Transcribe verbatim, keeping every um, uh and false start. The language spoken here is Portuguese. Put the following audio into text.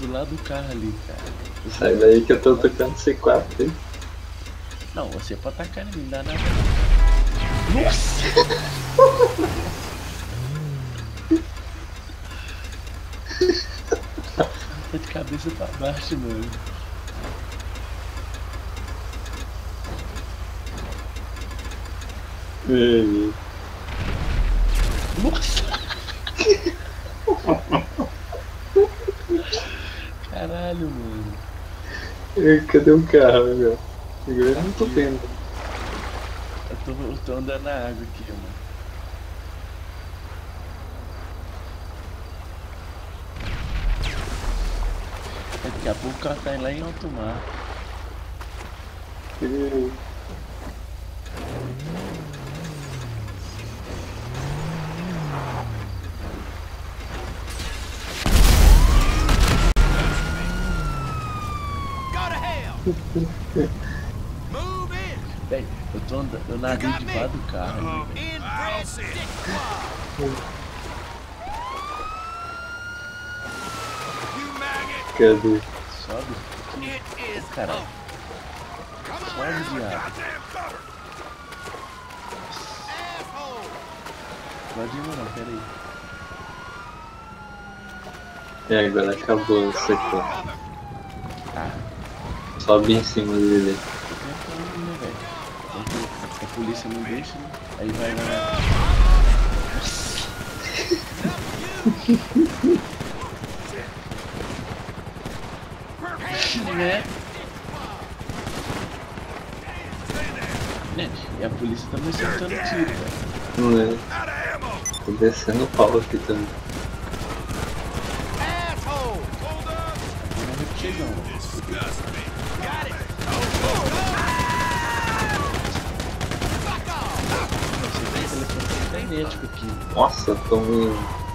do lado do carro ali, cara. Sai daí que eu tô tocando C quatro, hein? Não, você pode tacar em mim, não dá nada. Nossa! Tá de cabeça pra baixo, mano. Ei. Nossa! Caralho, mano. Ei, cadê o carro, meu? Eu não tô vendo. Eu tô, eu tô andando na água aqui, mano. Daqui a pouco o carro tá lá em alto mar. Ei. Véi, eu tô andando, eu nadei debaixo do carro. Né, Cadê? sobe aqui. Oh, caralho. Sobe, viado. Pode ir, não, pera aí. É, agora acabou isso aqui. Ah, Sobe em cima dele. eu tô indo, né, velho? Enquanto a polícia não deixa, né? Aí vai lá. Né? Né? E a polícia tá me acertando tiro, velho. Não é? Tô descendo o pau aqui também. Eu não repeti, não. Você tem telefone frenético aqui. Nossa, tô me